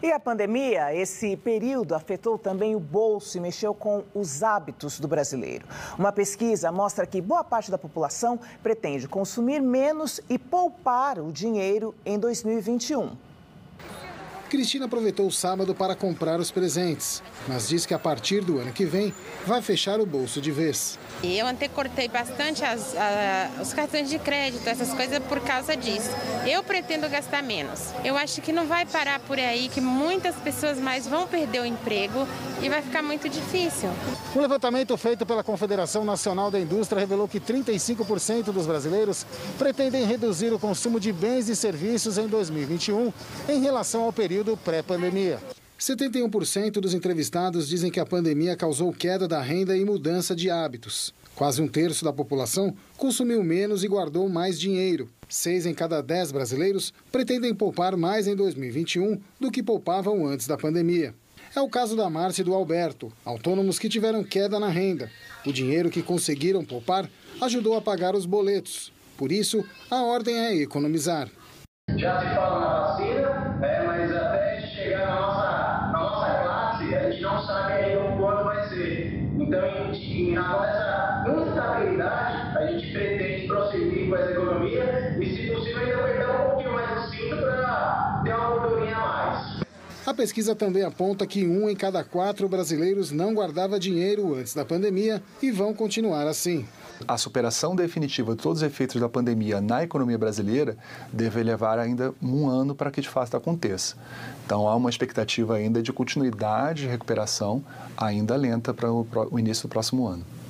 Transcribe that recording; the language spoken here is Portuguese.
E a pandemia, esse período afetou também o bolso e mexeu com os hábitos do brasileiro. Uma pesquisa mostra que boa parte da população pretende consumir menos e poupar o dinheiro em 2021. Cristina aproveitou o sábado para comprar os presentes, mas diz que a partir do ano que vem vai fechar o bolso de vez. Eu antecortei bastante os cartões de crédito, essas coisas por causa disso. Eu pretendo gastar menos. Eu acho que não vai parar por aí, que muitas pessoas mais vão perder o emprego e vai ficar muito difícil. Um levantamento feito pela Confederação Nacional da Indústria revelou que 35% dos brasileiros pretendem reduzir o consumo de bens e serviços em 2021 em relação ao período pré-pandemia. 71% dos entrevistados dizem que a pandemia causou queda da renda e mudança de hábitos. Quase um terço da população consumiu menos e guardou mais dinheiro. 6 em cada 10 brasileiros pretendem poupar mais em 2021 do que poupavam antes da pandemia. É o caso da Márcia e do Alberto, autônomos que tiveram queda na renda. O dinheiro que conseguiram poupar ajudou a pagar os boletos. Por isso, a ordem é economizar. Já se fala na vacina, mas até chegar na nossa classe, a gente não sabe ainda quando vai ser. Então, nessa instabilidade, a gente pretende prosseguir com essa economia e, se possível, ainda apertar um pouquinho mais o cinto para ter uma gordurinha a mais. A pesquisa também aponta que 1 em cada 4 brasileiros não guardava dinheiro antes da pandemia e vão continuar assim. A superação definitiva de todos os efeitos da pandemia na economia brasileira deve levar ainda um ano para que de fato aconteça. Então há uma expectativa ainda de continuidade de recuperação ainda lenta para o início do próximo ano.